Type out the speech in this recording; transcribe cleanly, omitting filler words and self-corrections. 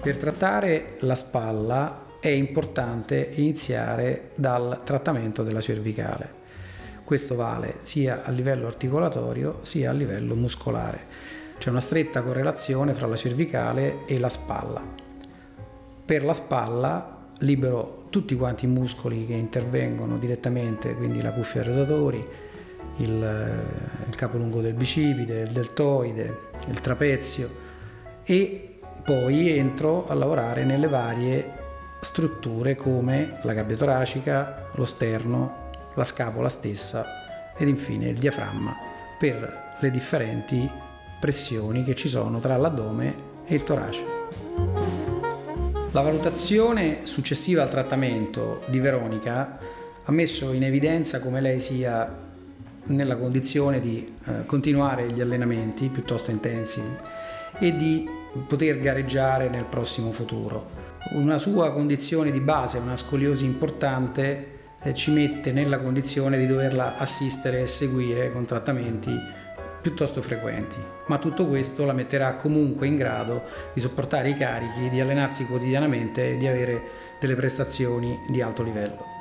Per trattare la spalla è importante iniziare dal trattamento della cervicale. Questo vale sia a livello articolatorio sia a livello muscolare. C'è una stretta correlazione fra la cervicale e la spalla. Per la spalla libero tutti quanti i muscoli che intervengono direttamente, quindi la cuffia rotatori, il capolungo del bicipite, il deltoide, il trapezio, e poi entro a lavorare nelle varie strutture come la gabbia toracica, lo sterno, la scapola stessa ed infine il diaframma per le differenti pressioni che ci sono tra l'addome e il torace. La valutazione successiva al trattamento di Veronica ha messo in evidenza come lei sia nella condizione di continuare gli allenamenti piuttosto intensivi e di poter gareggiare nel prossimo futuro. Una sua condizione di base, una scoliosi importante, ci mette nella condizione di doverla assistere e seguire con trattamenti piuttosto frequenti, ma tutto questo la metterà comunque in grado di sopportare i carichi, di allenarsi quotidianamente e di avere delle prestazioni di alto livello.